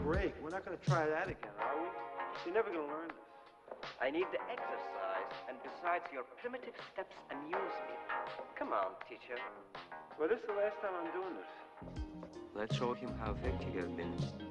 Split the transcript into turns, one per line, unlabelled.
break. We're not going to try that again, are we? You're never going to learn this.
I need the exercise, and besides, your primitive steps amuse me. Come on, teacher.
Well, this is the last time I'm doing this.
Let's show him how effective you have been.